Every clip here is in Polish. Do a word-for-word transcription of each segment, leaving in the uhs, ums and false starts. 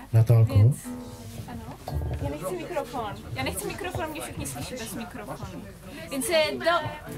Natalko? Więc, ano, ja nie chcę mikrofon. Ja nie chcę mikrofon, mnie nie słyszy bez mikrofonu. Więc e, do...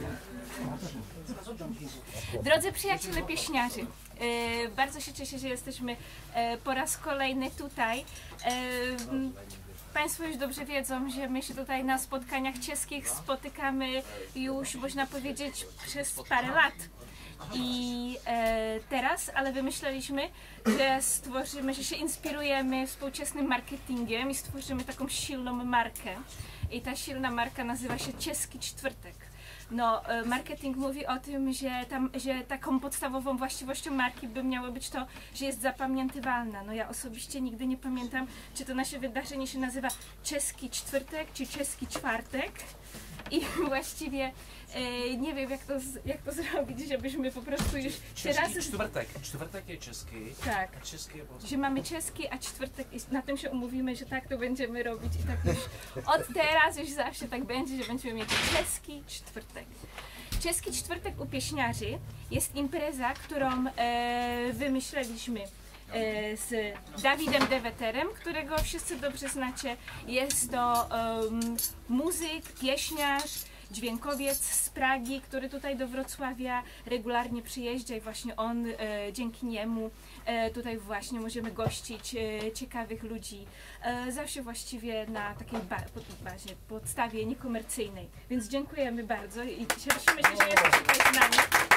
Drodzy przyjaciele pieśniarzy, e, bardzo się cieszę, że jesteśmy e, po raz kolejny tutaj. E, Państwo już dobrze wiedzą, że my się tutaj na spotkaniach czeskich spotykamy już, można powiedzieć, przez parę lat. I e, teraz, ale wymyśleliśmy, że stworzymy, że się inspirujemy współczesnym marketingiem i stworzymy taką silną markę. I ta silna marka nazywa się Czeski Cztwórtek. No, marketing mówi o tym, że, tam, że taką podstawową właściwością marki by miało być to, że jest zapamiętywalna. No ja osobiście nigdy nie pamiętam, czy to nasze wydarzenie się nazywa Czeski Cztwórtek, czy Czeski Czwartek. I właściwie e, nie wiem, jak to, jak to zrobić, żebyśmy po prostu już Czeski cztwartek. Cztwartek jest czeski. Tak. A czeski jest... Że mamy czeski, a cztwartek, na tym się umówimy, że tak to będziemy robić i tak już od teraz już zawsze tak będzie, że będziemy mieć czeski cztwartek. Czeski cztwartek u pieśniarzy jest impreza, którą e, wymyśleliśmy z Dawidem Deweterem, którego wszyscy dobrze znacie. Jest to um, muzyk, pieśniarz, dźwiękowiec z Pragi, który tutaj do Wrocławia regularnie przyjeżdża i właśnie on, e, dzięki niemu e, tutaj właśnie możemy gościć e, ciekawych ludzi, e, zawsze właściwie na takiej ba bazie, podstawie niekomercyjnej. Więc dziękujemy bardzo i cieszymy się, że jesteście tutaj z nami.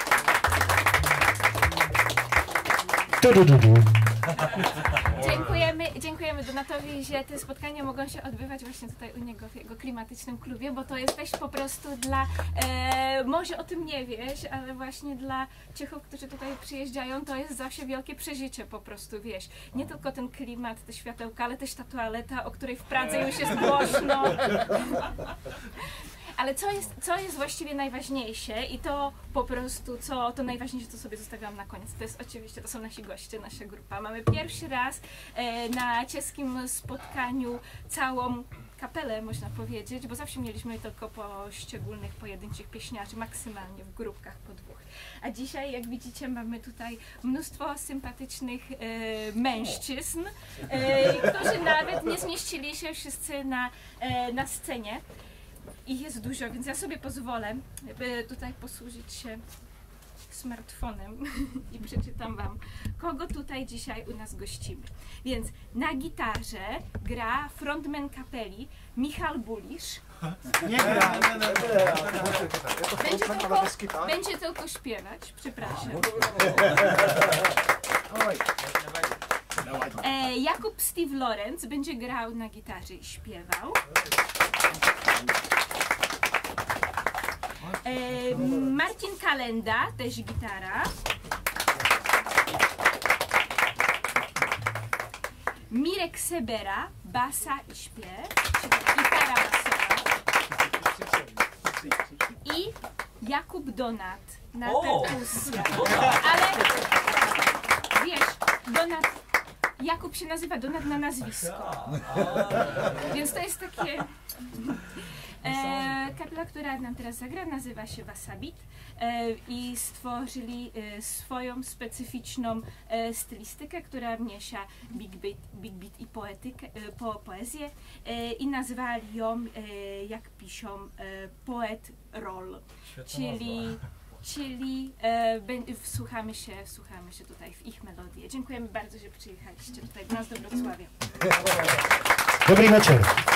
Dziękujemy, dziękujemy Donatowi, że te spotkania mogą się odbywać właśnie tutaj u niego w jego klimatycznym klubie, bo to jest też po prostu dla, e, może o tym nie wiesz, ale właśnie dla Czechów, którzy tutaj przyjeżdżają, to jest zawsze wielkie przeżycie po prostu, wiesz. Nie tylko ten klimat, te światełka, ale też ta toaleta, o której w Pradze już jest głośno. Ale co jest, co jest właściwie najważniejsze i to po prostu, co to najważniejsze, co sobie zostawiłam na koniec, to jest oczywiście, to są nasi goście, nasza grupa. Mamy pierwszy raz e, na czeskim spotkaniu całą kapelę, można powiedzieć, bo zawsze mieliśmy tylko poszczególnych, pojedynczych pieśniarzy, maksymalnie w grupkach po dwóch. A dzisiaj, jak widzicie, mamy tutaj mnóstwo sympatycznych e, mężczyzn, e, którzy nawet nie zmieścili się wszyscy na, e, na scenie. Ich jest dużo, więc ja sobie pozwolę tutaj posłużyć się smartfonem i przeczytam wam, kogo tutaj dzisiaj u nas gościmy. Więc na gitarze gra frontman kapeli Michał Bulisz. Nie gra! Będzie tylko, będzie tylko śpiewać, przepraszam. E, Jakub Steve Lorenz będzie grał na gitarze i śpiewał. E, Marcin Kalenda, też gitara. Mirek Sebera, basa i śpiew, czyli gitara basowa. I Jakub Donat na perkusję. Ale wiesz, Donat, Jakub się nazywa Donat na nazwisko. Więc to jest takie... E, kapela, która nam teraz zagra, nazywa się Wasabit e, i stworzyli e, swoją specyficzną e, stylistykę, która miesza big beat, big beat i poetykę, e, po, poezję e, i nazwali ją, e, jak piszą, e, poet roll, czyli, czyli e, wsłuchamy się, wsłuchamy się tutaj w ich melodię. Dziękujemy bardzo, że przyjechaliście tutaj do nas do Wrocławia. Dobry wieczór.